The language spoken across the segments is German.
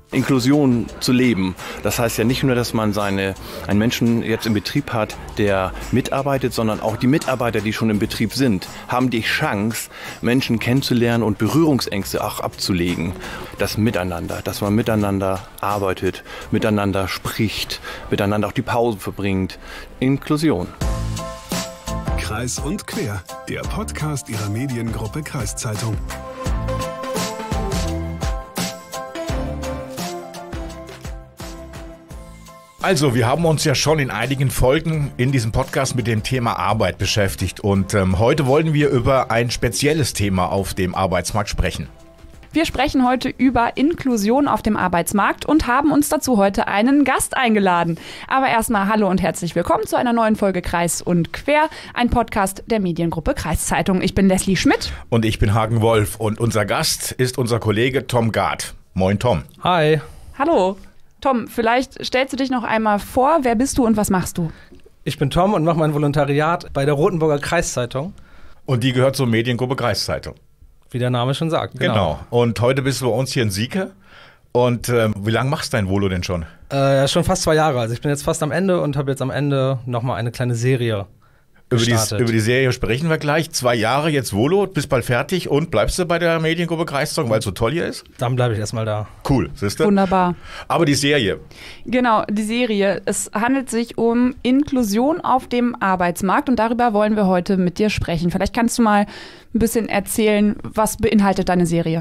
Inklusion zu leben. Das heißt ja nicht nur, dass man einen Menschen jetzt im Betrieb hat, der mitarbeitet, sondern auch die Mitarbeiter, die schon im Betrieb sind, haben die Chance, Menschen kennenzulernen und Berührungsängste auch abzulegen. Das Miteinander, dass man miteinander arbeitet, miteinander spricht, miteinander auch die Pausen verbringt. Inklusion. Kreis und quer, der Podcast Ihrer Mediengruppe Kreiszeitung. Also, wir haben uns ja schon in einigen Folgen in diesem Podcast mit dem Thema Arbeit beschäftigt und heute wollen wir über ein spezielles Thema auf dem Arbeitsmarkt sprechen. Wir sprechen heute über Inklusion auf dem Arbeitsmarkt und haben uns dazu heute einen Gast eingeladen. Aber erstmal hallo und herzlich willkommen zu einer neuen Folge Kreis und Quer, ein Podcast der Mediengruppe Kreiszeitung. Ich bin Leslie Schmidt. Und ich bin Hagen Wolf und unser Gast ist unser Kollege Tom Gard. Moin Tom. Hi. Hallo. Tom, vielleicht stellst du dich noch einmal vor. Wer bist du und was machst du? Ich bin Tom und mache mein Volontariat bei der Rotenburger Kreiszeitung. Und die gehört zur Mediengruppe Kreiszeitung. Wie der Name schon sagt. Genau. Und heute bist du bei uns hier in Sieke. Und wie lange machst du dein Volo denn schon? Schon fast 2 Jahre. Also ich bin jetzt fast am Ende und habe jetzt am Ende nochmal eine kleine Serie gestartet. Über die Serie sprechen wir gleich. 2 Jahre jetzt Volo, bist bald fertig und bleibst du bei der Mediengruppe Kreiszeitung, weil es so toll hier ist? Dann bleibe ich erstmal da. Cool, siehst du? Wunderbar. Aber die Serie. Genau, die Serie. Es handelt sich um Inklusion auf dem Arbeitsmarkt und darüber wollen wir heute mit dir sprechen. Vielleicht kannst du mal ein bisschen erzählen, was beinhaltet deine Serie?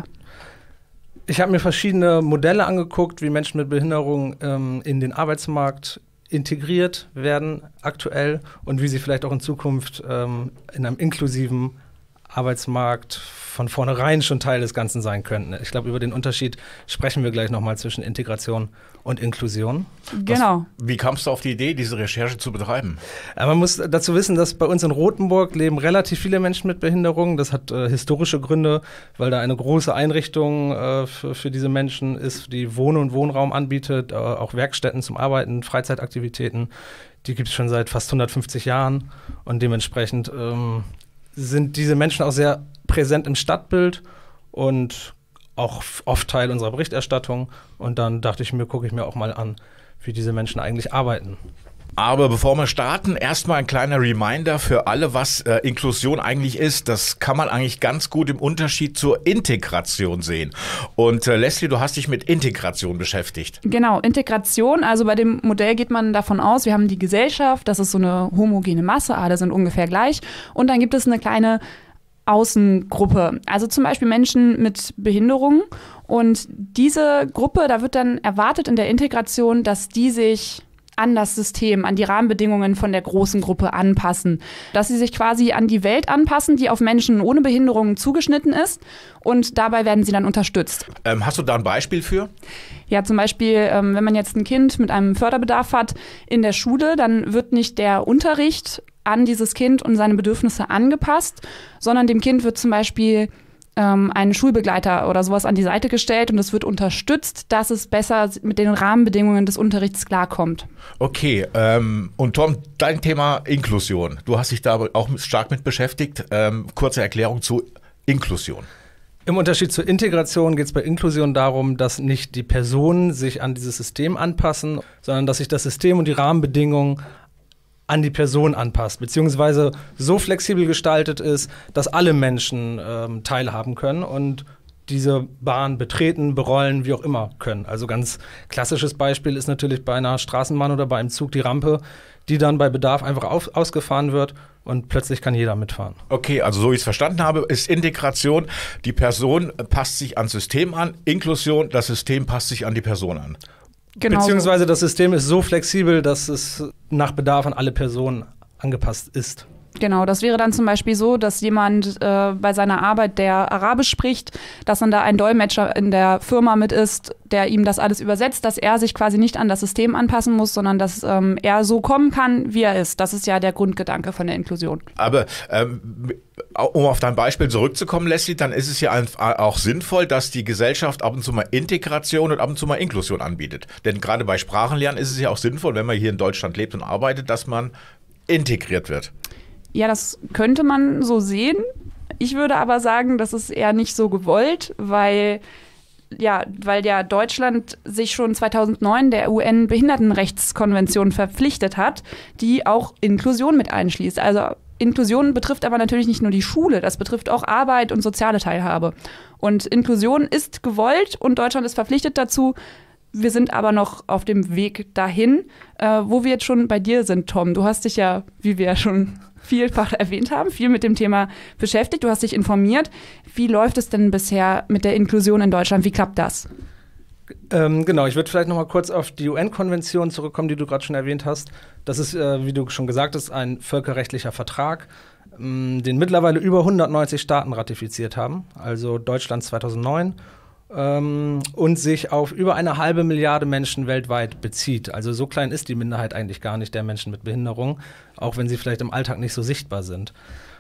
Ich habe mir verschiedene Modelle angeguckt, wie Menschen mit Behinderung in den Arbeitsmarkt integriert werden aktuell und wie sie vielleicht auch in Zukunft in einem inklusiven Arbeitsmarkt von vornherein schon Teil des Ganzen sein könnten. Ich glaube, über den Unterschied sprechen wir gleich nochmal zwischen Integration und Inklusion. Genau. Wie kamst du auf die Idee, diese Recherche zu betreiben? Man muss dazu wissen, dass bei uns in Rotenburg leben relativ viele Menschen mit Behinderung. Das hat historische Gründe, weil da eine große Einrichtung für diese Menschen ist, die Wohn- und Wohnraum anbietet, auch Werkstätten zum Arbeiten, Freizeitaktivitäten. Die gibt es schon seit fast 150 Jahren und dementsprechend sind diese Menschen auch sehr präsent im Stadtbild und auch oft Teil unserer Berichterstattung. Und dann dachte ich mir, gucke ich mir auch mal an, wie diese Menschen eigentlich arbeiten. Aber bevor wir starten, erstmal ein kleiner Reminder für alle, was Inklusion eigentlich ist. Das kann man eigentlich ganz gut im Unterschied zur Integration sehen. Und Leslie, du hast dich mit Integration beschäftigt. Genau, Integration, also bei dem Modell geht man davon aus, wir haben die Gesellschaft, das ist so eine homogene Masse, alle sind ungefähr gleich. Und dann gibt es eine kleine Außengruppe, also zum Beispiel Menschen mit Behinderung. Und diese Gruppe, da wird dann erwartet in der Integration, dass die sich an das System, an die Rahmenbedingungen von der großen Gruppe anpassen. Dass sie sich quasi an die Welt anpassen, die auf Menschen ohne Behinderungen zugeschnitten ist. Und dabei werden sie dann unterstützt. Hast du da ein Beispiel für? Ja, zum Beispiel, wenn man jetzt ein Kind mit einem Förderbedarf hat in der Schule, dann wird nicht der Unterricht an dieses Kind und seine Bedürfnisse angepasst, sondern dem Kind wird zum Beispiel ein Schulbegleiter oder sowas an die Seite gestellt und es wird unterstützt, dass es besser mit den Rahmenbedingungen des Unterrichts klarkommt. Okay, und Tom, dein Thema Inklusion. Du hast dich da auch stark mit beschäftigt. Kurze Erklärung zu Inklusion. Im Unterschied zur Integration geht es bei Inklusion darum, dass nicht die Personen sich an dieses System anpassen, sondern dass sich das System und die Rahmenbedingungen an die Person anpasst, beziehungsweise so flexibel gestaltet ist, dass alle Menschen teilhaben können und diese Bahn betreten, berollen, wie auch immer können. Also ganz klassisches Beispiel ist natürlich bei einer Straßenbahn oder bei einem Zug die Rampe, die dann bei Bedarf einfach ausgefahren wird und plötzlich kann jeder mitfahren. Okay, also so wie ich es verstanden habe, ist Integration, die Person passt sich ans System an, Inklusion, das System passt sich an die Person an. Genau. Beziehungsweise das System ist so flexibel, dass es nach Bedarf an alle Personen angepasst ist. Genau, das wäre dann zum Beispiel so, dass jemand bei seiner Arbeit, der Arabisch spricht, dass dann da ein Dolmetscher in der Firma mit ist, der ihm das alles übersetzt, dass er sich quasi nicht an das System anpassen muss, sondern dass er so kommen kann, wie er ist. Das ist ja der Grundgedanke von der Inklusion. Aber um auf dein Beispiel zurückzukommen, Leslie, dann ist es ja auch sinnvoll, dass die Gesellschaft ab und zu mal Integration und ab und zu mal Inklusion anbietet. Denn gerade bei Sprachenlernen ist es ja auch sinnvoll, wenn man hier in Deutschland lebt und arbeitet, dass man integriert wird. Ja, das könnte man so sehen. Ich würde aber sagen, das ist eher nicht so gewollt, weil weil ja Deutschland sich schon 2009 der UN-Behindertenrechtskonvention verpflichtet hat, die auch Inklusion mit einschließt. Also Inklusion betrifft aber natürlich nicht nur die Schule, das betrifft auch Arbeit und soziale Teilhabe. Und Inklusion ist gewollt und Deutschland ist verpflichtet dazu. Wir sind aber noch auf dem Weg dahin, wo wir jetzt schon bei dir sind, Tom. Du hast dich ja, wie wir ja schon vielfach erwähnt haben, viel mit dem Thema beschäftigt. Du hast dich informiert. Wie läuft es denn bisher mit der Inklusion in Deutschland? Wie klappt das? Genau, ich würde vielleicht noch mal kurz auf die UN-Konvention zurückkommen, die du gerade schon erwähnt hast. Das ist, wie du schon gesagt hast, ein völkerrechtlicher Vertrag, den mittlerweile über 190 Staaten ratifiziert haben, also Deutschland 2009, und sich auf über 1,5 Milliarde Menschen weltweit bezieht. Also so klein ist die Minderheit eigentlich gar nicht der Menschen mit Behinderung, auch wenn sie vielleicht im Alltag nicht so sichtbar sind.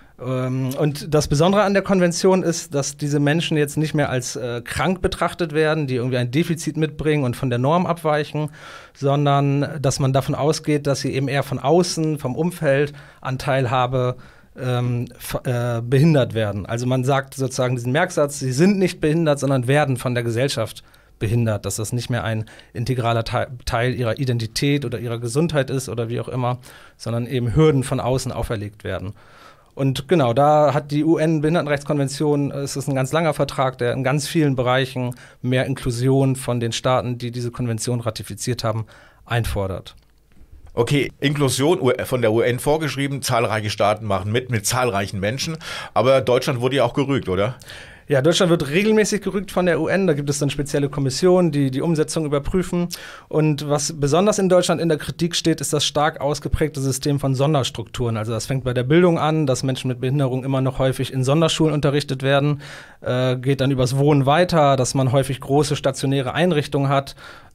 Und das Besondere an der Konvention ist, dass diese Menschen jetzt nicht mehr als krank betrachtet werden, die irgendwie ein Defizit mitbringen und von der Norm abweichen, sondern dass man davon ausgeht, dass sie eben eher von außen, vom Umfeld an Teilhabe behindert werden. Also man sagt sozusagen diesen Merksatz, sie sind nicht behindert, sondern werden von der Gesellschaft behindert, dass das nicht mehr ein integraler Teil ihrer Identität oder ihrer Gesundheit ist oder wie auch immer, sondern eben Hürden von außen auferlegt werden. Und genau, da hat die UN-Behindertenrechtskonvention, es ist ein ganz langer Vertrag, der in ganz vielen Bereichen mehr Inklusion von den Staaten, die diese Konvention ratifiziert haben, einfordert. Okay, Inklusion von der UN vorgeschrieben, zahlreiche Staaten machen mit zahlreichen Menschen, aber Deutschland wurde ja auch gerügt, oder? Ja, Deutschland wird regelmäßig gerügt von der UN. Da gibt es dann spezielle Kommissionen, die die Umsetzung überprüfen. Und was besonders in Deutschland in der Kritik steht, ist das stark ausgeprägte System von Sonderstrukturen. Also das fängt bei der Bildung an, dass Menschen mit Behinderung immer noch häufig in Sonderschulen unterrichtet werden, geht dann übers Wohnen weiter, dass man häufig große stationäre Einrichtungen hat.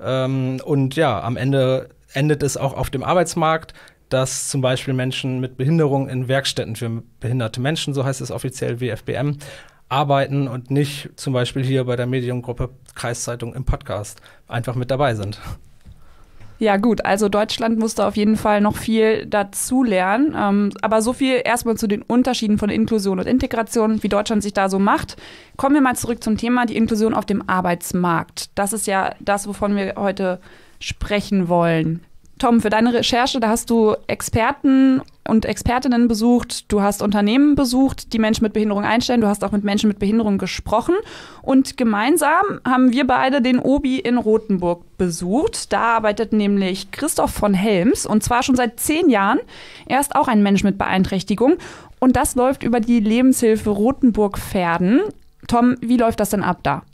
Und ja, am Ende endet es auch auf dem Arbeitsmarkt, dass zum Beispiel Menschen mit Behinderung in Werkstätten für behinderte Menschen, so heißt es offiziell WFBM, arbeiten und nicht zum Beispiel hier bei der Mediengruppe Kreiszeitung im Podcast einfach mit dabei sind. Ja gut, also Deutschland musste auf jeden Fall noch viel dazu lernen. Aber so viel erstmal zu den Unterschieden von Inklusion und Integration, wie Deutschland sich da so macht. Kommen wir mal zurück zum Thema, die Inklusion auf dem Arbeitsmarkt. Das ist ja das, wovon wir heute sprechen wollen. Tom, für deine Recherche, da hast du Experten und Expertinnen besucht, du hast Unternehmen besucht, die Menschen mit Behinderung einstellen, du hast auch mit Menschen mit Behinderung gesprochen und gemeinsam haben wir beide den OBI in Rothenburg besucht. Da arbeitet nämlich Christoph von Helms und zwar schon seit 10 Jahren. Er ist auch ein Mensch mit Beeinträchtigung und das läuft über die Lebenshilfe Rothenburg-Verden. Tom, wie läuft das denn ab da?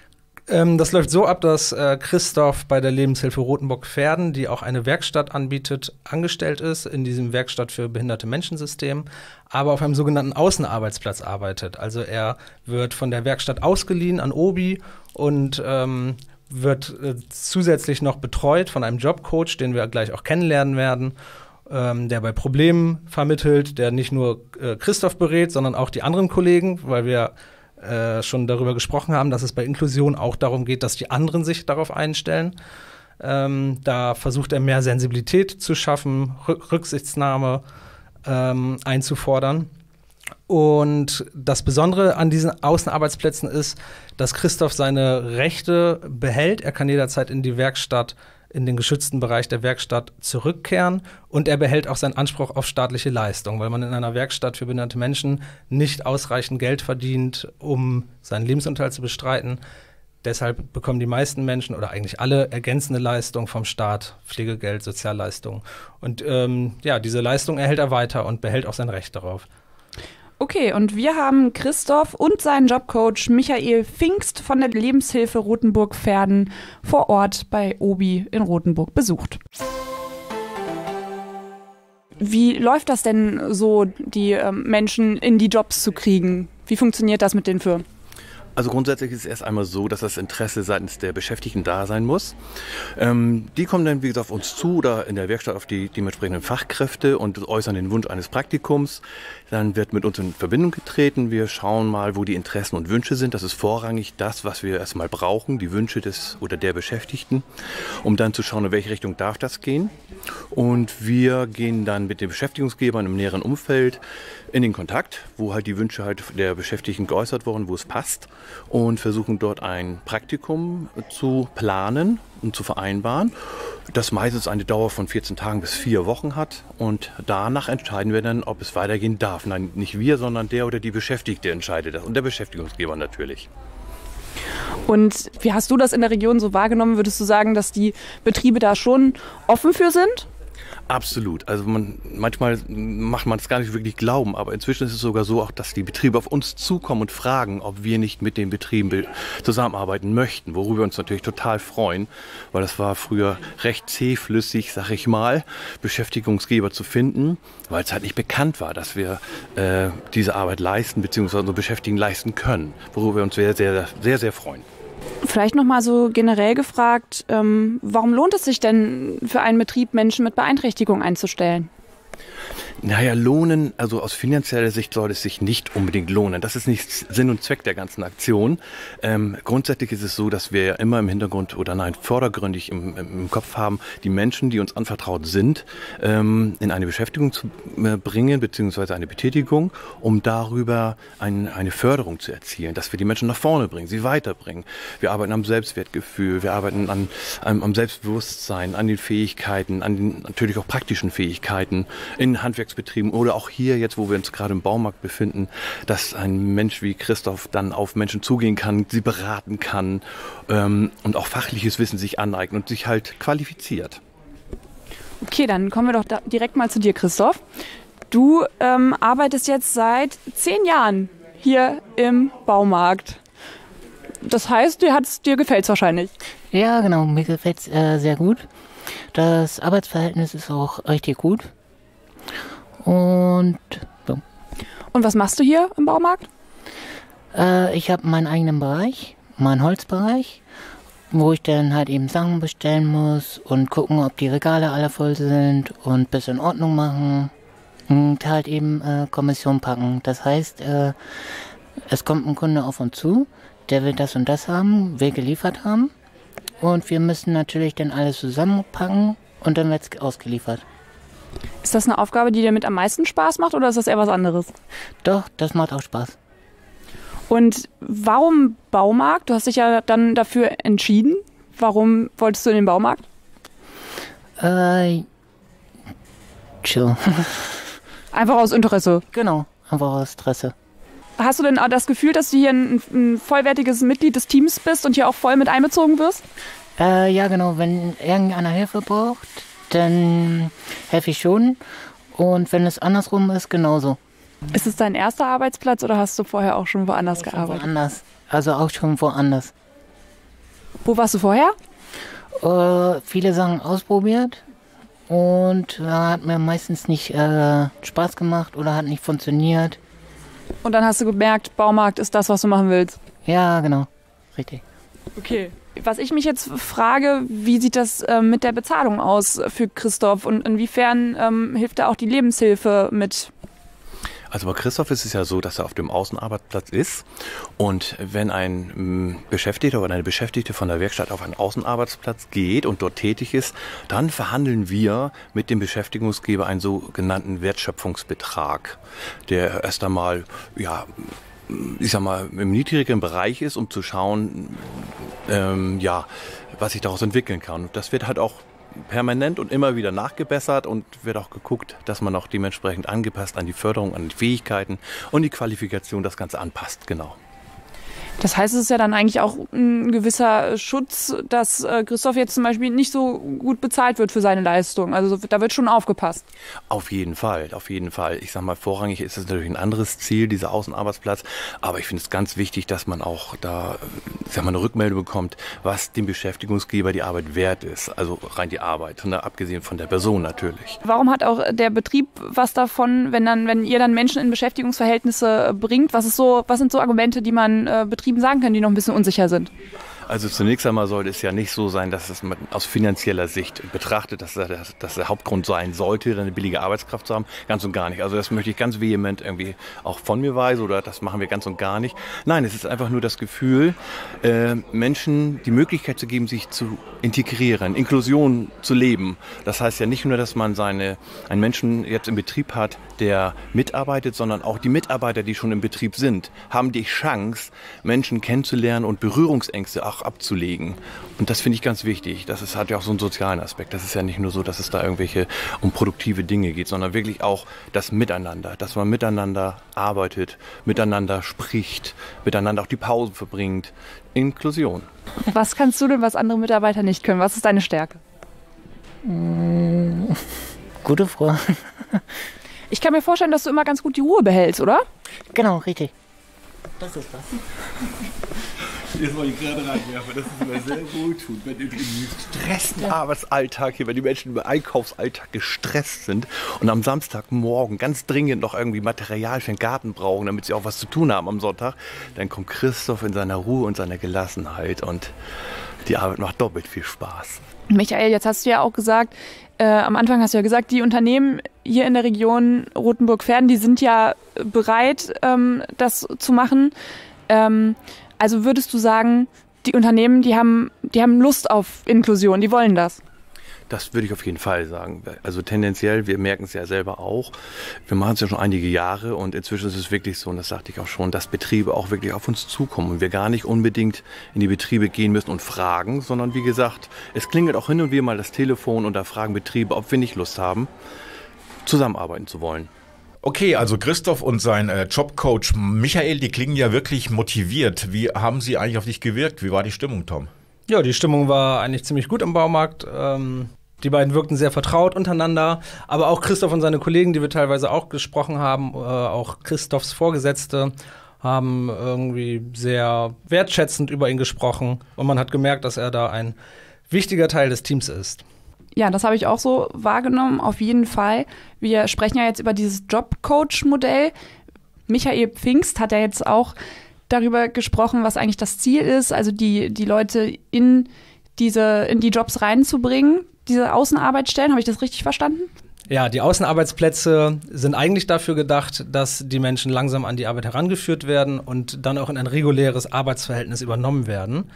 Das läuft so ab, dass Christoph bei der Lebenshilfe Rothenburg-Verden, die auch eine Werkstatt anbietet, angestellt ist, in diesem Werkstatt für behinderte Menschen-System, aber auf einem sogenannten Außenarbeitsplatz arbeitet. Also er wird von der Werkstatt ausgeliehen an OBI und wird zusätzlich noch betreut von einem Jobcoach, den wir gleich auch kennenlernen werden, der bei Problemen vermittelt, der nicht nur Christoph berät, sondern auch die anderen Kollegen, weil wir schon darüber gesprochen haben, dass es bei Inklusion auch darum geht, dass die anderen sich darauf einstellen. Da versucht er mehr Sensibilität zu schaffen, Rücksichtsnahme einzufordern. Und das Besondere an diesen Außenarbeitsplätzen ist, dass Christoph seine Rechte behält. Er kann jederzeit in die Werkstatt, in den geschützten Bereich der Werkstatt zurückkehren und er behält auch seinen Anspruch auf staatliche Leistung, weil man in einer Werkstatt für behinderte Menschen nicht ausreichend Geld verdient, um seinen Lebensunterhalt zu bestreiten. Deshalb bekommen die meisten Menschen oder eigentlich alle ergänzende Leistung vom Staat, Pflegegeld, Sozialleistung. Und diese Leistung erhält er weiter und behält auch sein Recht darauf. Okay, und wir haben Christoph und seinen Jobcoach Michael Pfingst von der Lebenshilfe Rothenburg-Verden vor Ort bei OBI in Rothenburg besucht. Wie läuft das denn so, die Menschen in die Jobs zu kriegen? Wie funktioniert das mit den Firmen? Also grundsätzlich ist es erst einmal so, dass das Interesse seitens der Beschäftigten da sein muss. Die kommen dann, wie gesagt, auf uns zu oder in der Werkstatt auf die dementsprechenden Fachkräfte und äußern den Wunsch eines Praktikums. Dann wird mit uns in Verbindung getreten. Wir schauen mal, wo die Interessen und Wünsche sind. Das ist vorrangig das, was wir erstmal brauchen, die Wünsche des oder der Beschäftigten, um dann zu schauen, in welche Richtung darf das gehen. Und wir gehen dann mit den Beschäftigungsgebern im näheren Umfeld in den Kontakt, wo halt die Wünsche halt der Beschäftigten geäußert wurden, wo es passt, und versuchen dort ein Praktikum zu planen und zu vereinbaren, das meistens eine Dauer von 14 Tagen bis 4 Wochen hat, und danach entscheiden wir dann, ob es weitergehen darf. Nein, nicht wir, sondern der oder die Beschäftigte entscheidet das und der Beschäftigungsgeber natürlich. Und wie hast du das in der Region so wahrgenommen? Würdest du sagen, dass die Betriebe da schon offen für sind? Absolut. Also manchmal macht man es gar nicht wirklich glauben, aber inzwischen ist es sogar so, auch dass die Betriebe auf uns zukommen und fragen, ob wir nicht mit den Betrieben zusammenarbeiten möchten, worüber wir uns natürlich total freuen, weil das war früher recht zähflüssig, sag ich mal, Beschäftigungsgeber zu finden, weil es halt nicht bekannt war, dass wir diese Arbeit leisten bzw. unsere Beschäftigten leisten können, worüber wir uns sehr, sehr, sehr, sehr freuen. Vielleicht noch mal so generell gefragt, warum lohnt es sich denn für einen Betrieb, Menschen mit Beeinträchtigung einzustellen? Naja, lohnen, also aus finanzieller Sicht soll es sich nicht unbedingt lohnen. Das ist nicht Sinn und Zweck der ganzen Aktion. Grundsätzlich ist es so, dass wir immer im Hintergrund vordergründig im Kopf haben, die Menschen, die uns anvertraut sind, in eine Beschäftigung zu bringen, beziehungsweise eine Betätigung, um darüber eine Förderung zu erzielen, dass wir die Menschen nach vorne bringen, sie weiterbringen. Wir arbeiten am Selbstwertgefühl, wir arbeiten am Selbstbewusstsein, an den Fähigkeiten, an den natürlich auch praktischen Fähigkeiten in Handwerksbetrieben oder auch hier jetzt, wo wir uns gerade im Baumarkt befinden, dass ein Mensch wie Christoph dann auf Menschen zugehen kann, sie beraten kann und auch fachliches Wissen sich aneignet und sich halt qualifiziert. Okay, dann kommen wir doch direkt mal zu dir, Christoph. Du arbeitest jetzt seit 10 Jahren hier im Baumarkt. Das heißt, dir gefällt es wahrscheinlich. Ja, genau, mir gefällt es sehr gut. Das Arbeitsverhältnis ist auch richtig gut. Und so. Und was machst du hier im Baumarkt? Ich habe meinen eigenen Bereich, meinen Holzbereich, wo ich dann halt eben Sachen bestellen muss und gucken, ob die Regale alle voll sind und bis in Ordnung machen und halt eben Kommission packen. Das heißt, es kommt ein Kunde auf uns zu, der will das und das haben, will geliefert haben, und wir müssen natürlich dann alles zusammenpacken und dann wird es ausgeliefert. Ist das eine Aufgabe, die dir mit am meisten Spaß macht, oder ist das eher was anderes? Doch, das macht auch Spaß. Und warum Baumarkt? Du hast dich ja dann dafür entschieden. Warum wolltest du in den Baumarkt? Chill. Einfach aus Interesse. Genau, einfach aus Interesse. Hast du denn auch das Gefühl, dass du hier ein vollwertiges Mitglied des Teams bist und hier auch voll mit einbezogen wirst? Ja, genau. Wenn irgendeiner Hilfe braucht, dann helfe ich schon. Und wenn es andersrum ist, genauso. Ist es dein erster Arbeitsplatz oder hast du vorher auch schon woanders gearbeitet? Woanders. Also auch schon woanders. Wo warst du vorher? Viele Sachen ausprobiert. Und hat mir meistens nicht Spaß gemacht oder hat nicht funktioniert. Und dann hast du gemerkt, Baumarkt ist das, was du machen willst? Ja, genau. Richtig. Okay. Was ich mich jetzt frage, wie sieht das mit der Bezahlung aus für Christoph und inwiefern hilft da auch die Lebenshilfe mit? Also bei Christoph ist es ja so, dass er auf dem Außenarbeitsplatz ist, und wenn ein Beschäftigter oder eine Beschäftigte von der Werkstatt auf einen Außenarbeitsplatz geht und dort tätig ist, dann verhandeln wir mit dem Beschäftigungsgeber einen sogenannten Wertschöpfungsbetrag, der erst einmal, ja, ich sag mal, im niedrigeren Bereich ist, um zu schauen, was sich daraus entwickeln kann. Das wird halt auch permanent und immer wieder nachgebessert und wird auch geguckt, dass man auch dementsprechend angepasst an die Förderung, an die Fähigkeiten und die Qualifikation das Ganze anpasst, genau. Das heißt, es ist ja dann eigentlich auch ein gewisser Schutz, dass Christoph jetzt zum Beispiel nicht so gut bezahlt wird für seine Leistung. Also da wird schon aufgepasst. Auf jeden Fall, auf jeden Fall. Ich sag mal, vorrangig ist es natürlich ein anderes Ziel, dieser Außenarbeitsplatz. Aber ich finde es ganz wichtig, dass man auch da, ich sag mal, eine Rückmeldung bekommt, was dem Beschäftigungsgeber die Arbeit wert ist. Also rein die Arbeit, ne? Abgesehen von der Person natürlich. Warum hat auch der Betrieb was davon, wenn ihr dann Menschen in Beschäftigungsverhältnisse bringt? Was sind so Argumente, die man Betrieben sagen kann, die noch ein bisschen unsicher sind? Also zunächst einmal sollte es ja nicht so sein, dass es aus finanzieller Sicht betrachtet, dass der Hauptgrund sein sollte, eine billige Arbeitskraft zu haben. Ganz und gar nicht. Also das möchte ich ganz vehement irgendwie auch von mir weisen oder das machen wir ganz und gar nicht. Nein, es ist einfach nur das Gefühl, Menschen die Möglichkeit zu geben, sich zu integrieren, Inklusion zu leben. Das heißt ja nicht nur, dass man einen Menschen jetzt im Betrieb hat, der mitarbeitet, sondern auch die Mitarbeiter, die schon im Betrieb sind, haben die Chance, Menschen kennenzulernen und Berührungsängste auch abzulegen. Und das finde ich ganz wichtig. Hat ja auch so einen sozialen Aspekt. Das ist ja nicht nur so, dass es da irgendwelche um produktive Dinge geht, sondern wirklich auch das Miteinander, dass man miteinander arbeitet, miteinander spricht, miteinander auch die Pausen verbringt. Inklusion. Was kannst du denn, was andere Mitarbeiter nicht können? Was ist deine Stärke? Gute Frage. Ich kann mir vorstellen, dass du immer ganz gut die Ruhe behältst, oder? Genau, richtig. Das ist das. Jetzt wollte ich gerade reinwerfen, dass es mir sehr gut tut, wenn im gestressten Arbeitsalltag hier, wenn die Menschen im Einkaufsalltag gestresst sind und am Samstagmorgen ganz dringend noch irgendwie Material für den Garten brauchen, damit sie auch was zu tun haben am Sonntag, dann kommt Christoph in seiner Ruhe und seiner Gelassenheit und die Arbeit macht doppelt viel Spaß. Michael, jetzt hast du ja auch gesagt, am Anfang hast du ja gesagt, die Unternehmen hier in der Region Rothenburg-Verden, die sind ja bereit, das zu machen. Also würdest du sagen, die Unternehmen, die haben Lust auf Inklusion, die wollen das? Das würde ich auf jeden Fall sagen. Also tendenziell, wir merken es ja selber auch, wir machen es ja schon einige Jahre und inzwischen ist es wirklich so, und das sagte ich auch schon, dass Betriebe auch wirklich auf uns zukommen und wir gar nicht unbedingt in die Betriebe gehen müssen und fragen, sondern wie gesagt, es klingelt auch hin und wieder mal das Telefon und da fragen Betriebe, ob wir nicht Lust haben, zusammenarbeiten zu wollen. Okay, also Christoph und sein Jobcoach Michael, die klingen ja wirklich motiviert. Wie haben sie eigentlich auf dich gewirkt? Wie war die Stimmung, Tom? Ja, die Stimmung war eigentlich ziemlich gut im Baumarkt. Die beiden wirkten sehr vertraut untereinander, aber auch Christoph und seine Kollegen, die wir teilweise auch gesprochen haben, auch Christophs Vorgesetzte, haben irgendwie sehr wertschätzend über ihn gesprochen und man hat gemerkt, dass er da ein wichtiger Teil des Teams ist. Ja, das habe ich auch so wahrgenommen, auf jeden Fall. Wir sprechen ja jetzt über dieses Jobcoach-Modell. Michael Pfingst hat ja jetzt auch darüber gesprochen, was eigentlich das Ziel ist, also die Leute in die Jobs reinzubringen, diese Außenarbeitsstellen. Habe ich das richtig verstanden? Ja, die Außenarbeitsplätze sind eigentlich dafür gedacht, dass die Menschen langsam an die Arbeit herangeführt werden und dann auch in ein reguläres Arbeitsverhältnis übernommen werden.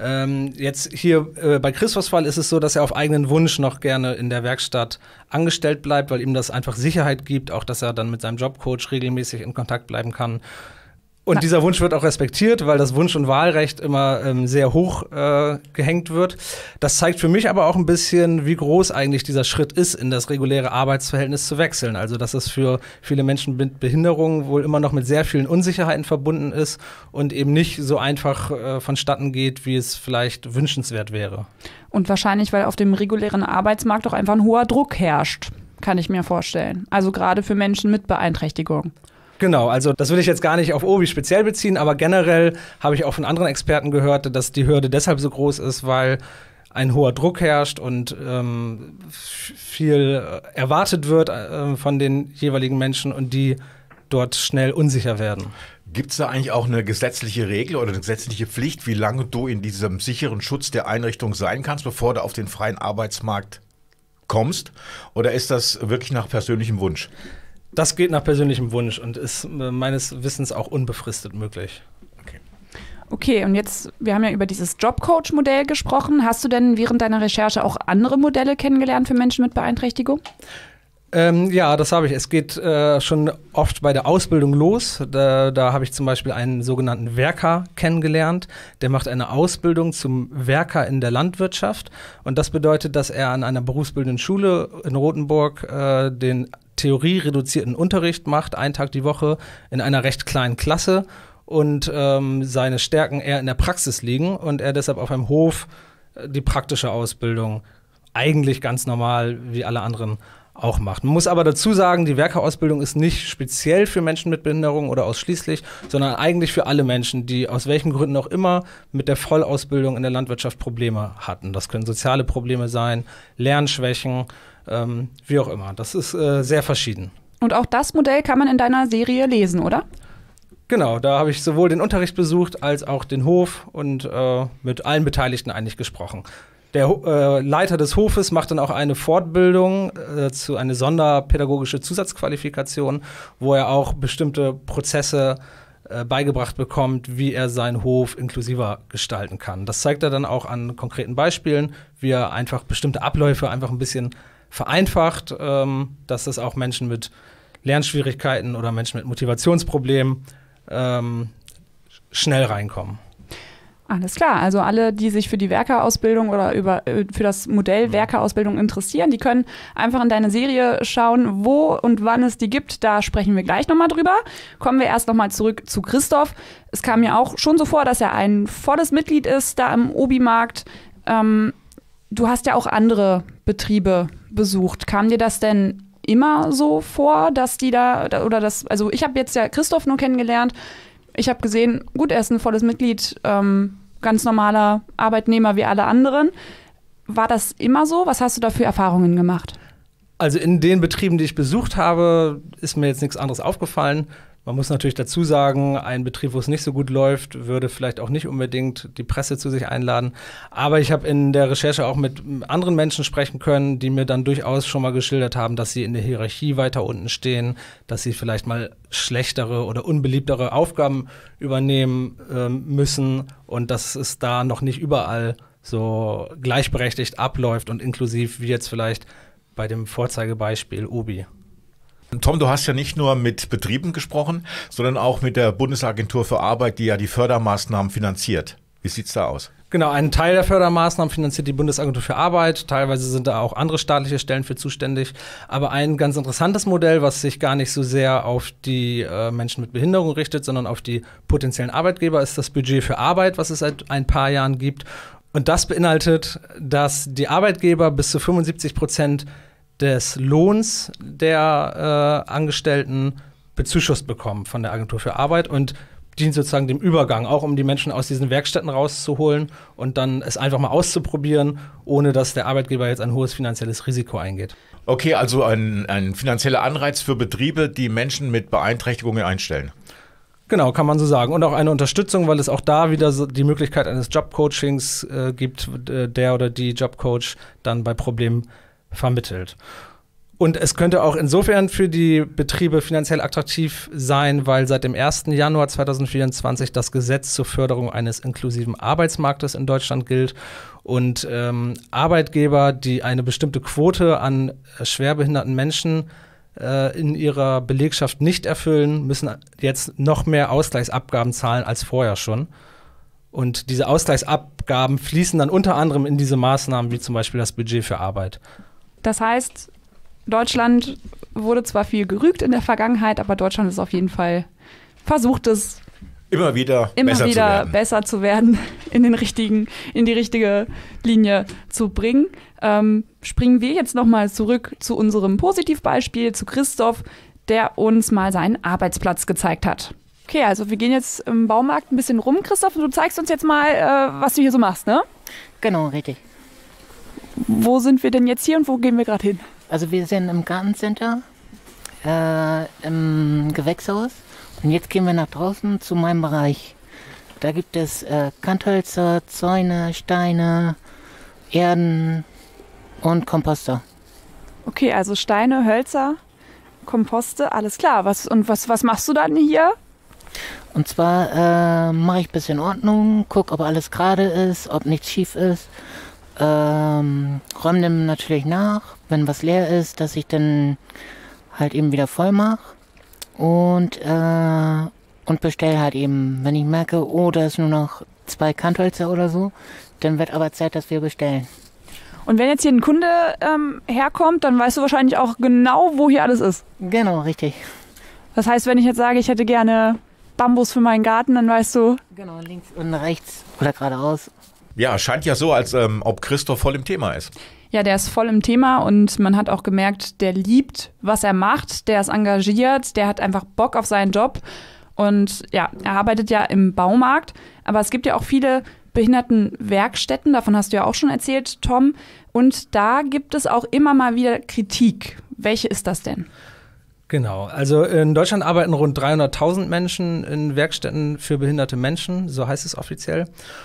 Jetzt hier bei Christophs Fall ist es so, dass er auf eigenen Wunsch noch gerne in der Werkstatt angestellt bleibt, weil ihm das einfach Sicherheit gibt, auch dass er dann mit seinem Jobcoach regelmäßig in Kontakt bleiben kann. Und dieser Wunsch wird auch respektiert, weil das Wunsch- und Wahlrecht immer sehr hoch gehängt wird. Das zeigt für mich aber auch ein bisschen, wie groß eigentlich dieser Schritt ist, in das reguläre Arbeitsverhältnis zu wechseln. Also dass es für viele Menschen mit Behinderungen wohl immer noch mit sehr vielen Unsicherheiten verbunden ist und eben nicht so einfach vonstatten geht, wie es vielleicht wünschenswert wäre. Und wahrscheinlich, weil auf dem regulären Arbeitsmarkt auch einfach ein hoher Druck herrscht, kann ich mir vorstellen. Also gerade für Menschen mit Beeinträchtigung. Genau, also das will ich jetzt gar nicht auf Obi speziell beziehen, aber generell habe ich auch von anderen Experten gehört, dass die Hürde deshalb so groß ist, weil ein hoher Druck herrscht und viel erwartet wird von den jeweiligen Menschen und die dort schnell unsicher werden. Gibt es da eigentlich auch eine gesetzliche Regel oder eine gesetzliche Pflicht, wie lange du in diesem sicheren Schutz der Einrichtung sein kannst, bevor du auf den freien Arbeitsmarkt kommst? Oder ist das wirklich nach persönlichem Wunsch? Das geht nach persönlichem Wunsch und ist meines Wissens auch unbefristet möglich. Okay, und jetzt, wir haben ja über dieses Jobcoach-Modell gesprochen. Hast du denn während deiner Recherche auch andere Modelle kennengelernt für Menschen mit Beeinträchtigung? Ja, das habe ich. Es geht schon oft bei der Ausbildung los. Da habe ich zum Beispiel einen sogenannten Werker kennengelernt. Der macht eine Ausbildung zum Werker in der Landwirtschaft. Und das bedeutet, dass er an einer berufsbildenden Schule in Rothenburg den theoriereduzierten Unterricht macht, einen Tag die Woche in einer recht kleinen Klasse und seine Stärken eher in der Praxis liegen und er deshalb auf einem Hof die praktische Ausbildung eigentlich ganz normal wie alle anderen auch macht. Man muss aber dazu sagen, die Werkerausbildung ist nicht speziell für Menschen mit Behinderung oder ausschließlich, sondern eigentlich für alle Menschen, die aus welchen Gründen auch immer mit der Vollausbildung in der Landwirtschaft Probleme hatten. Das können soziale Probleme sein, Lernschwächen, wie auch immer. Das ist sehr verschieden. Und auch das Modell kann man in deiner Serie lesen, oder? Genau, da habe ich sowohl den Unterricht besucht als auch den Hof und mit allen Beteiligten eigentlich gesprochen. Der Leiter des Hofes macht dann auch eine Fortbildung zu einer sonderpädagogische Zusatzqualifikation, wo er auch bestimmte Prozesse beigebracht bekommt, wie er seinen Hof inklusiver gestalten kann. Das zeigt er dann auch an konkreten Beispielen, wie er einfach bestimmte Abläufe einfach ein bisschen vereinfacht, dass das auch Menschen mit Lernschwierigkeiten oder Menschen mit Motivationsproblemen schnell reinkommen. Alles klar, also alle, die sich für die Werkerausbildung oder für das Modell Werkerausbildung interessieren, die können einfach in deine Serie schauen, wo und wann es die gibt. Da sprechen wir gleich nochmal drüber. Kommen wir erst nochmal zurück zu Christoph. Es kam mir auch schon so vor, dass er ein volles Mitglied ist da im Obi-Markt. Du hast ja auch andere Betriebe besucht. Kam dir das denn immer so vor, dass die also ich habe jetzt ja Christoph nur kennengelernt. Ich habe gesehen, gut, er ist ein volles Mitglied, ganz normaler Arbeitnehmer wie alle anderen. War das immer so? Was hast du da für Erfahrungen gemacht? Also in den Betrieben, die ich besucht habe, ist mir jetzt nichts anderes aufgefallen. Man muss natürlich dazu sagen, ein Betrieb, wo es nicht so gut läuft, würde vielleicht auch nicht unbedingt die Presse zu sich einladen. Aber ich habe in der Recherche auch mit anderen Menschen sprechen können, die mir dann durchaus schon mal geschildert haben, dass sie in der Hierarchie weiter unten stehen, dass sie vielleicht mal schlechtere oder unbeliebtere Aufgaben übernehmen müssen und dass es da noch nicht überall so gleichberechtigt abläuft und inklusiv wie jetzt vielleicht bei dem Vorzeigebeispiel Obi. Tom, du hast ja nicht nur mit Betrieben gesprochen, sondern auch mit der Bundesagentur für Arbeit, die ja die Fördermaßnahmen finanziert. Wie sieht's da aus? Genau, einen Teil der Fördermaßnahmen finanziert die Bundesagentur für Arbeit. Teilweise sind da auch andere staatliche Stellen für zuständig. Aber ein ganz interessantes Modell, was sich gar nicht so sehr auf die Menschen mit Behinderung richtet, sondern auf die potenziellen Arbeitgeber, ist das Budget für Arbeit, was es seit ein paar Jahren gibt. Und das beinhaltet, dass die Arbeitgeber bis zu 75% des Lohns der Angestellten bezuschusst bekommen von der Agentur für Arbeit und dient sozusagen dem Übergang, auch um die Menschen aus diesen Werkstätten rauszuholen und dann es einfach mal auszuprobieren, ohne dass der Arbeitgeber jetzt ein hohes finanzielles Risiko eingeht. Okay, also ein finanzieller Anreiz für Betriebe, die Menschen mit Beeinträchtigungen einstellen. Genau, kann man so sagen. Und auch eine Unterstützung, weil es auch da wieder so die Möglichkeit eines Jobcoachings gibt, der oder die Jobcoach dann bei Problemen vermittelt. Und es könnte auch insofern für die Betriebe finanziell attraktiv sein, weil seit dem 1. Januar 2024 das Gesetz zur Förderung eines inklusiven Arbeitsmarktes in Deutschland gilt. Und Arbeitgeber, die eine bestimmte Quote an schwerbehinderten Menschen in ihrer Belegschaft nicht erfüllen, müssen jetzt noch mehr Ausgleichsabgaben zahlen als vorher schon. Und diese Ausgleichsabgaben fließen dann unter anderem in diese Maßnahmen, wie zum Beispiel das Budget für Arbeit. Das heißt, Deutschland wurde zwar viel gerügt in der Vergangenheit, aber Deutschland ist auf jeden Fall versucht es immer wieder besser zu werden, in die richtige Linie zu bringen. Springen wir jetzt nochmal zurück zu unserem Positivbeispiel, zu Christoph, der uns mal seinen Arbeitsplatz gezeigt hat. Okay, also wir gehen jetzt im Baumarkt ein bisschen rum, Christoph, und du zeigst uns jetzt mal, was du hier so machst, ne? Genau, richtig. Wo sind wir denn jetzt hier und wo gehen wir gerade hin? Also wir sind im Gartencenter, im Gewächshaus und jetzt gehen wir nach draußen zu meinem Bereich. Da gibt es Kanthölzer, Zäune, Steine, Erden und Komposter. Okay, also Steine, Hölzer, Komposte, alles klar. Was machst du dann hier? Und zwar mache ich ein bisschen Ordnung, gucke, ob alles gerade ist, ob nichts schief ist. Räume dem natürlich nach, wenn was leer ist, dass ich dann halt eben wieder voll mache und bestelle halt eben, wenn ich merke, oh, da ist nur noch 2 Kanthölzer oder so, dann wird aber Zeit, dass wir bestellen. Und wenn jetzt hier ein Kunde herkommt, dann weißt du wahrscheinlich auch genau, wo hier alles ist. Genau, richtig. Das heißt, wenn ich jetzt sage, ich hätte gerne Bambus für meinen Garten, dann weißt du... Genau, links und rechts oder geradeaus. Ja, scheint ja so, als ob Christoph voll im Thema ist. Ja, der ist voll im Thema und man hat auch gemerkt, der liebt, was er macht, der ist engagiert, der hat einfach Bock auf seinen Job und ja, er arbeitet ja im Baumarkt, aber es gibt ja auch viele Behindertenwerkstätten, davon hast du ja auch schon erzählt, Tom, und da gibt es auch immer mal wieder Kritik. Welche ist das denn? Genau, also in Deutschland arbeiten rund 300.000 Menschen in Werkstätten für behinderte Menschen, so heißt es offiziell.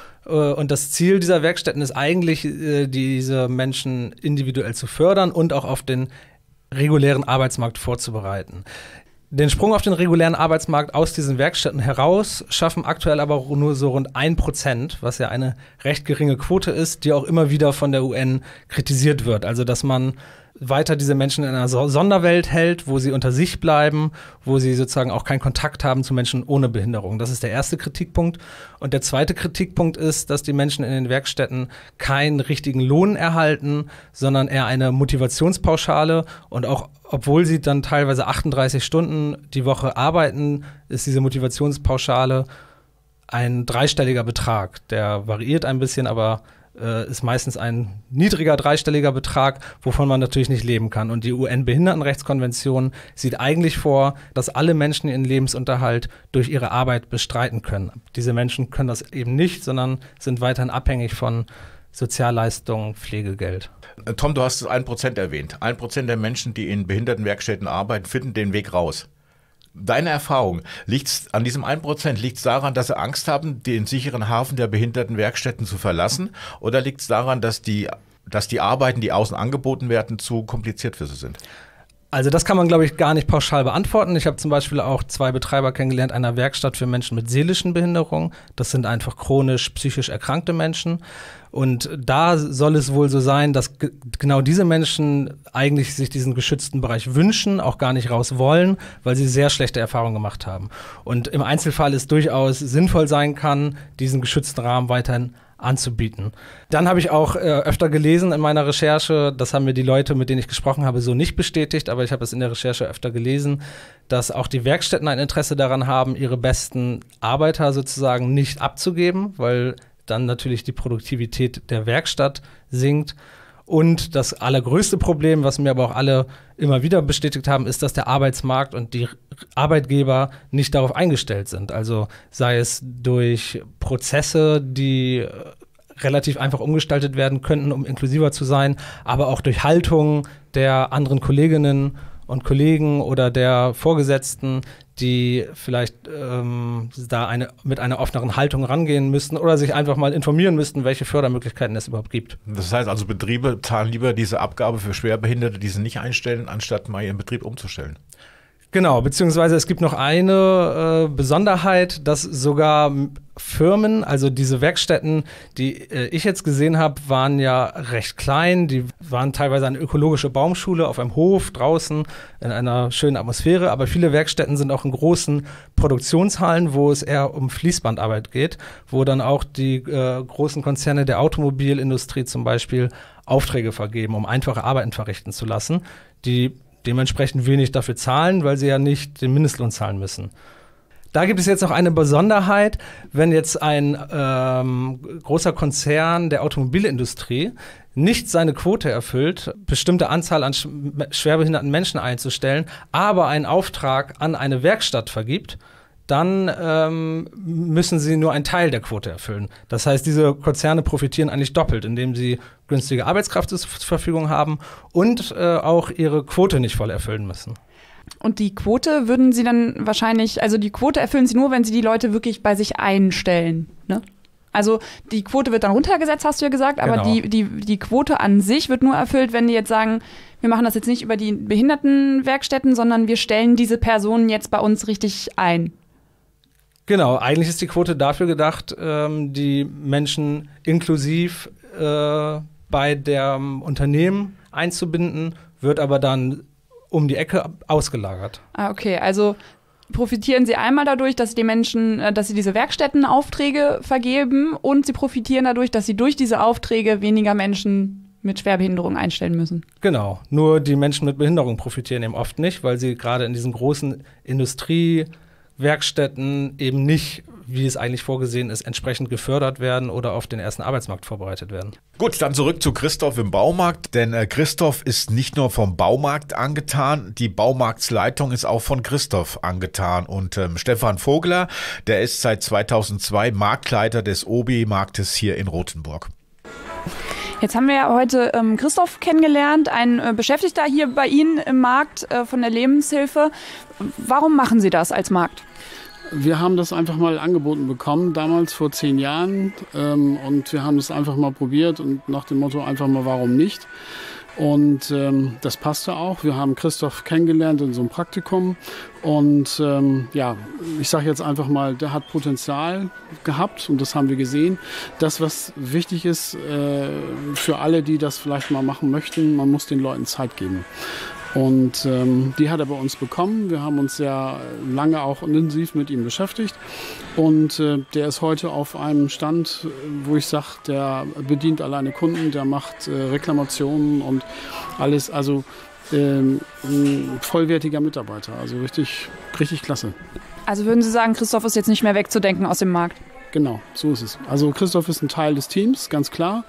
Und das Ziel dieser Werkstätten ist eigentlich, diese Menschen individuell zu fördern und auch auf den regulären Arbeitsmarkt vorzubereiten. Den Sprung auf den regulären Arbeitsmarkt aus diesen Werkstätten heraus schaffen aktuell aber nur so rund 1%, was ja eine recht geringe Quote ist, die auch immer wieder von der UN kritisiert wird. Also dass man weiter diese Menschen in einer Sonderwelt hält, wo sie unter sich bleiben, wo sie sozusagen auch keinen Kontakt haben zu Menschen ohne Behinderung. Das ist der erste Kritikpunkt. Und der zweite Kritikpunkt ist, dass die Menschen in den Werkstätten keinen richtigen Lohn erhalten, sondern eher eine Motivationspauschale. Und auch obwohl sie dann teilweise 38 Stunden die Woche arbeiten, ist diese Motivationspauschale ein dreistelliger Betrag. Der variiert ein bisschen, aber ist meistens ein niedriger dreistelliger Betrag, wovon man natürlich nicht leben kann. Und die UN-Behindertenrechtskonvention sieht eigentlich vor, dass alle Menschen ihren Lebensunterhalt durch ihre Arbeit bestreiten können. Diese Menschen können das eben nicht, sondern sind weiterhin abhängig von Sozialleistungen, Pflegegeld. Tom, du hast 1% erwähnt. 1% der Menschen, die in Behindertenwerkstätten arbeiten, finden den Weg raus. Deine Erfahrung, liegt's an diesem 1%, liegt es daran, dass sie Angst haben, den sicheren Hafen der Behindertenwerkstätten zu verlassen? Oder liegt es daran, dass die Arbeiten, die außen angeboten werden, zu kompliziert für sie sind? Also das kann man, glaube ich, gar nicht pauschal beantworten. Ich habe zum Beispiel auch 2 Betreiber kennengelernt einer Werkstatt für Menschen mit seelischen Behinderungen. Das sind einfach chronisch psychisch erkrankte Menschen. Und da soll es wohl so sein, dass genau diese Menschen eigentlich sich diesen geschützten Bereich wünschen, auch gar nicht raus wollen, weil sie sehr schlechte Erfahrungen gemacht haben. Und im Einzelfall es durchaus sinnvoll sein kann, diesen geschützten Rahmen weiterhin anzubieten. Dann habe ich auch öfter gelesen in meiner Recherche, das haben mir die Leute, mit denen ich gesprochen habe, so nicht bestätigt, aber ich habe es in der Recherche öfter gelesen, dass auch die Werkstätten ein Interesse daran haben, ihre besten Arbeiter sozusagen nicht abzugeben, weil dann natürlich die Produktivität der Werkstatt sinkt. Und das allergrößte Problem, was mir aber auch alle immer wieder bestätigt haben, ist, dass der Arbeitsmarkt und die Arbeitgeber nicht darauf eingestellt sind. Also sei es durch Prozesse, die relativ einfach umgestaltet werden könnten, um inklusiver zu sein, aber auch durch Haltung der anderen Kolleginnen und Kollegen oder der Vorgesetzten, die vielleicht mit einer offeneren Haltung rangehen müssten oder sich einfach mal informieren müssten, welche Fördermöglichkeiten es überhaupt gibt. Das heißt also, Betriebe zahlen lieber diese Abgabe für Schwerbehinderte, die sie nicht einstellen, anstatt mal ihren Betrieb umzustellen. Genau, beziehungsweise es gibt noch eine Besonderheit, dass sogar Firmen, also diese Werkstätten, die ich jetzt gesehen habe, waren ja recht klein. Die waren teilweise eine ökologische Baumschule auf einem Hof draußen in einer schönen Atmosphäre. Aber viele Werkstätten sind auch in großen Produktionshallen, wo es eher um Fließbandarbeit geht, wo dann auch die großen Konzerne der Automobilindustrie zum Beispiel Aufträge vergeben, um einfache Arbeiten verrichten zu lassen, die dementsprechend wenig dafür zahlen, weil sie ja nicht den Mindestlohn zahlen müssen. Da gibt es jetzt noch eine Besonderheit, wenn jetzt ein großer Konzern der Automobilindustrie nicht seine Quote erfüllt, bestimmte Anzahl an schwerbehinderten Menschen einzustellen, aber einen Auftrag an eine Werkstatt vergibt, dann müssen sie nur einen Teil der Quote erfüllen. Das heißt, diese Konzerne profitieren eigentlich doppelt, indem sie günstige Arbeitskraft zur Verfügung haben und auch ihre Quote nicht voll erfüllen müssen. Und die Quote würden sie dann wahrscheinlich, also die Quote erfüllen sie nur, wenn sie die Leute wirklich bei sich einstellen, ne? Also die Quote wird dann runtergesetzt, hast du ja gesagt, aber genau. die Quote an sich wird nur erfüllt, wenn die jetzt sagen, wir machen das jetzt nicht über die Behindertenwerkstätten, sondern wir stellen diese Personen jetzt bei uns richtig ein. Genau, eigentlich ist die Quote dafür gedacht, die Menschen inklusiv bei der Unternehmen einzubinden, wird aber dann um die Ecke ausgelagert. Ah, okay, also profitieren sie einmal dadurch, dass die Menschen, dass sie diese Werkstättenaufträge vergeben und sie profitieren dadurch, dass sie durch diese Aufträge weniger Menschen mit Schwerbehinderung einstellen müssen. Genau, nur die Menschen mit Behinderung profitieren eben oft nicht, weil sie gerade in diesen großen Industriewerkstätten eben nicht, wie es eigentlich vorgesehen ist, entsprechend gefördert werden oder auf den ersten Arbeitsmarkt vorbereitet werden. Gut, dann zurück zu Christoph im Baumarkt, denn Christoph ist nicht nur vom Baumarkt angetan, die Baumarktsleitung ist auch von Christoph angetan und Stefan Vogler, der ist seit 2002 Marktleiter des Obi-Marktes hier in Rothenburg. Jetzt haben wir ja heute Christoph kennengelernt, ein Beschäftigter hier bei Ihnen im Markt von der Lebenshilfe. Warum machen Sie das als Markt? Wir haben das einfach mal angeboten bekommen, damals vor 10 Jahren. Und wir haben es einfach mal probiert und nach dem Motto einfach mal, warum nicht? Und das passte auch. Wir haben Christoph kennengelernt in so einem Praktikum. Und ich sage jetzt einfach mal, der hat Potenzial gehabt und das haben wir gesehen. Das, was wichtig ist für alle, die das vielleicht mal machen möchten, man muss den Leuten Zeit geben. Und die hat er bei uns bekommen. Wir haben uns sehr lange auch intensiv mit ihm beschäftigt. Und der ist heute auf einem Stand, wo ich sage, der bedient alleine Kunden, der macht Reklamationen und alles. Also ein vollwertiger Mitarbeiter. Also richtig, richtig klasse. Also würden Sie sagen, Christoph ist jetzt nicht mehr wegzudenken aus dem Markt? Genau, so ist es. Also Christoph ist ein Teil des Teams, ganz klar.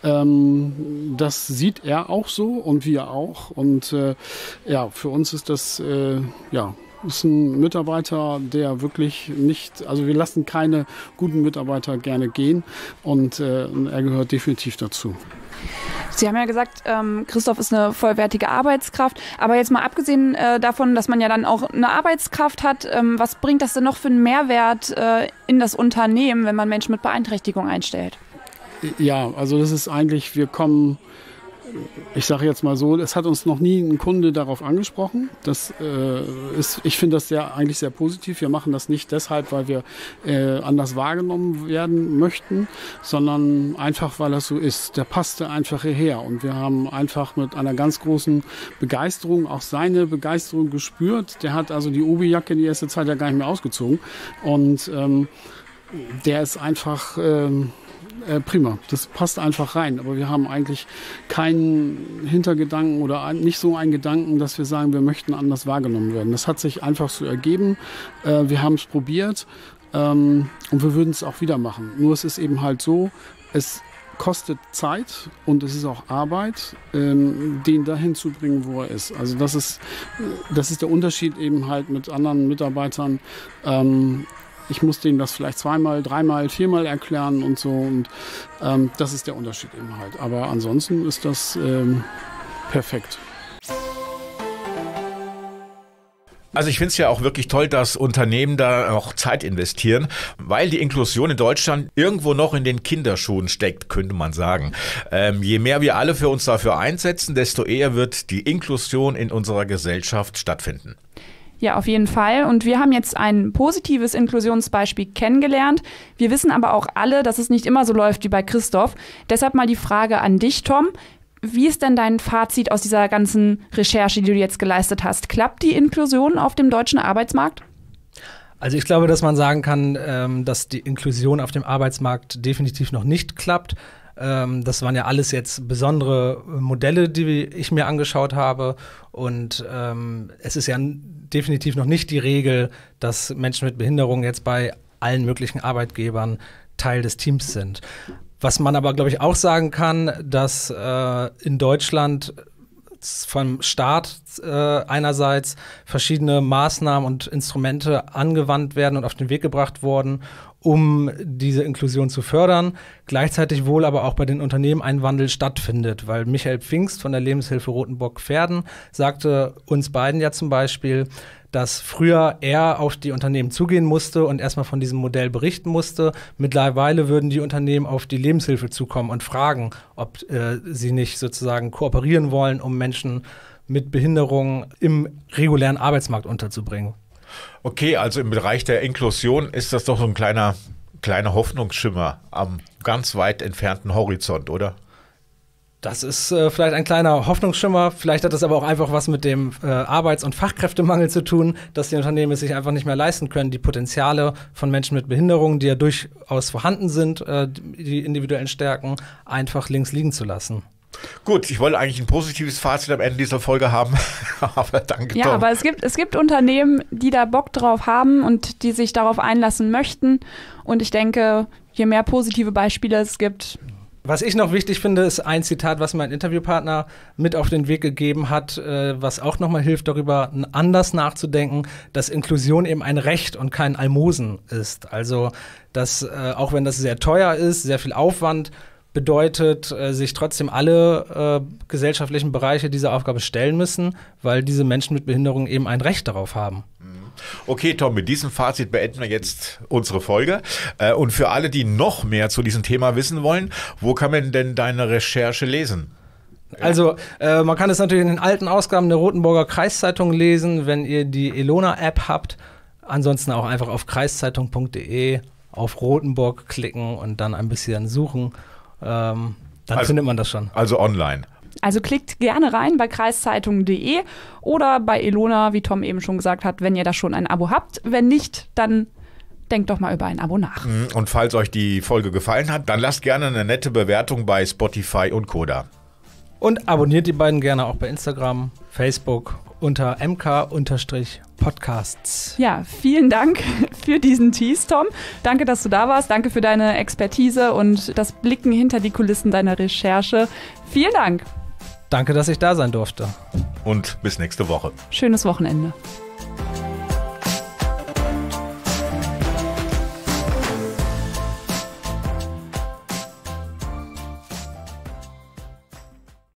Das sieht er auch so und wir auch. Und für uns ist das ist ein Mitarbeiter, der wirklich nicht, also wir lassen keine guten Mitarbeiter gerne gehen und er gehört definitiv dazu. Sie haben ja gesagt, Christoph ist eine vollwertige Arbeitskraft. Aber jetzt mal abgesehen davon, dass man ja dann auch eine Arbeitskraft hat, was bringt das denn noch für einen Mehrwert in das Unternehmen, wenn man Menschen mit Beeinträchtigung einstellt? Ja, also das ist eigentlich, wir kommen, ich sage jetzt mal so, es hat uns noch nie ein Kunde darauf angesprochen. Ich finde das eigentlich sehr positiv. Wir machen das nicht deshalb, weil wir anders wahrgenommen werden möchten, sondern einfach, weil das so ist. Der passte einfach hierher und wir haben einfach mit einer ganz großen Begeisterung auch seine Begeisterung gespürt. Der hat also die Obi-Jacke die erste Zeit ja gar nicht mehr ausgezogen und der ist einfach prima, das passt einfach rein. Aber wir haben eigentlich keinen Hintergedanken oder nicht so einen Gedanken, dass wir sagen, wir möchten anders wahrgenommen werden. Das hat sich einfach so ergeben. Wir haben es probiert und wir würden es auch wieder machen. Nur es ist eben halt so, es kostet Zeit und es ist auch Arbeit, den dahin zu bringen, wo er ist. Also das ist der Unterschied eben halt mit anderen Mitarbeitern. Ich muss denen das vielleicht 2-mal, 3-mal, 4-mal erklären und so. Und das ist der Unterschied eben halt. Aber ansonsten ist das perfekt. Also ich finde es ja auch wirklich toll, dass Unternehmen da auch Zeit investieren, weil die Inklusion in Deutschland irgendwo noch in den Kinderschuhen steckt, könnte man sagen. Je mehr wir alle für uns dafür einsetzen, desto eher wird die Inklusion in unserer Gesellschaft stattfinden. Ja, auf jeden Fall. Und wir haben jetzt ein positives Inklusionsbeispiel kennengelernt. Wir wissen aber auch alle, dass es nicht immer so läuft wie bei Christoph. Deshalb mal die Frage an dich, Tom. Wie ist denn dein Fazit aus dieser ganzen Recherche, die du jetzt geleistet hast? Klappt die Inklusion auf dem deutschen Arbeitsmarkt? Also ich glaube, dass man sagen kann, dass die Inklusion auf dem Arbeitsmarkt definitiv noch nicht klappt. Das waren ja alles jetzt besondere Modelle, die ich mir angeschaut habe. Und es ist ja definitiv noch nicht die Regel, dass Menschen mit Behinderung jetzt bei allen möglichen Arbeitgebern Teil des Teams sind. Was man aber, glaube ich, auch sagen kann, dass in Deutschland vom Staat einerseits verschiedene Maßnahmen und Instrumente angewandt werden und auf den Weg gebracht wurden, um diese Inklusion zu fördern. Gleichzeitig wohl aber auch bei den Unternehmen ein Wandel stattfindet, weil Michael Pfingst von der Lebenshilfe Rotenburg-Verden sagte uns beiden ja zum Beispiel, dass früher er auf die Unternehmen zugehen musste und erstmal von diesem Modell berichten musste. Mittlerweile würden die Unternehmen auf die Lebenshilfe zukommen und fragen, ob sie nicht sozusagen kooperieren wollen, um Menschen mit Behinderung im regulären Arbeitsmarkt unterzubringen. Okay, also im Bereich der Inklusion ist das doch so ein kleiner Hoffnungsschimmer am ganz weit entfernten Horizont, oder? Das ist vielleicht ein kleiner Hoffnungsschimmer. Vielleicht hat das aber auch einfach was mit dem Arbeits- und Fachkräftemangel zu tun, dass die Unternehmen es sich einfach nicht mehr leisten können, die Potenziale von Menschen mit Behinderungen, die ja durchaus vorhanden sind, die individuellen Stärken, einfach links liegen zu lassen. Gut, ich wollte eigentlich ein positives Fazit am Ende dieser Folge haben, aber danke, Ja, Tom. aber es gibt Unternehmen, die da Bock drauf haben und die sich darauf einlassen möchten. Und ich denke, je mehr positive Beispiele es gibt. Was ich noch wichtig finde, ist ein Zitat, was mein Interviewpartner mit auf den Weg gegeben hat, was auch nochmal hilft, darüber anders nachzudenken, dass Inklusion eben ein Recht und kein Almosen ist. Also, dass auch wenn das sehr teuer ist, sehr viel Aufwand bedeutet, sich trotzdem alle gesellschaftlichen Bereiche dieser Aufgabe stellen müssen, weil diese Menschen mit Behinderung eben ein Recht darauf haben. Okay, Tom, mit diesem Fazit beenden wir jetzt unsere Folge. Und für alle, die noch mehr zu diesem Thema wissen wollen, wo kann man denn deine Recherche lesen? Also man kann es natürlich in den alten Ausgaben der Rotenburger Kreiszeitung lesen, wenn ihr die Elona-App habt. Ansonsten auch einfach auf kreiszeitung.de auf Rotenburg klicken und dann ein bisschen suchen. Dann findet man das schon. Also online. Also klickt gerne rein bei kreiszeitung.de oder bei Elona, wie Tom eben schon gesagt hat, wenn ihr da schon ein Abo habt. Wenn nicht, dann denkt doch mal über ein Abo nach. Und falls euch die Folge gefallen hat, dann lasst gerne eine nette Bewertung bei Spotify und Koda. Und abonniert die beiden gerne auch bei Instagram, Facebook unter mk-podcasts. Ja, vielen Dank für diesen Tease, Tom. Danke, dass du da warst. Danke für deine Expertise und das Blicken hinter die Kulissen deiner Recherche. Vielen Dank. Danke, dass ich da sein durfte. Und bis nächste Woche. Schönes Wochenende.